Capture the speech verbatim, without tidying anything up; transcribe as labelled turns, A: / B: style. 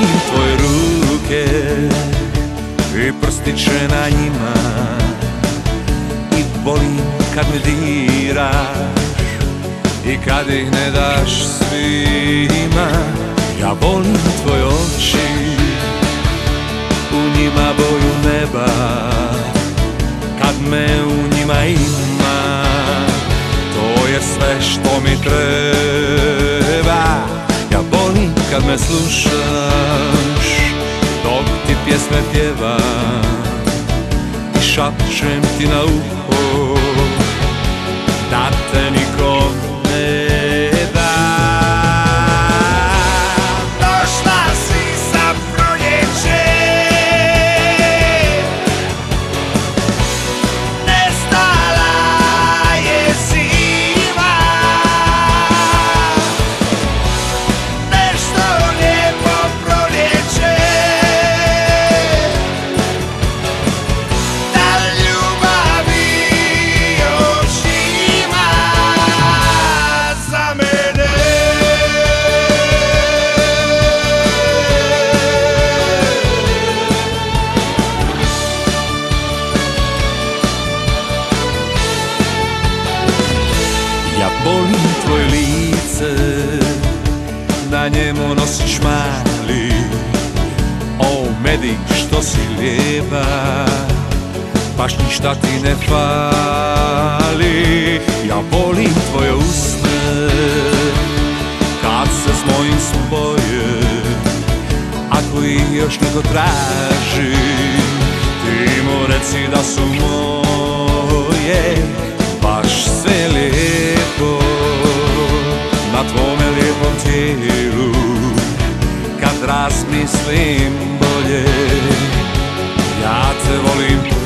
A: volim tvoje ruke i prstiće na njima, i volim kad me diraš i kad ih ne daš svima. Ja volim tvoje oči, u njima boju neba, kad me u njima ima, to je sve što mi treba. Ja volim kad me slušaš, dok ti pjesme pjevam i šapčem ti na uho da te niko ne da.
B: Došla si za proljeće, nestala je zima, nešto lijepo proljeće, da ljubavi još ima za mene.
A: Ja volim tvoje lice, na njemu nosiš mali, o medi što si lijepa, baš ništa ti ne fali. Ja volim tvoje usne, kad se s mojim spoje, ako ih još neko traži, ti mu reci da su moje. Baš sve lijepo na tvome lijepom tijelu, kad razmislim bolje, ja te volim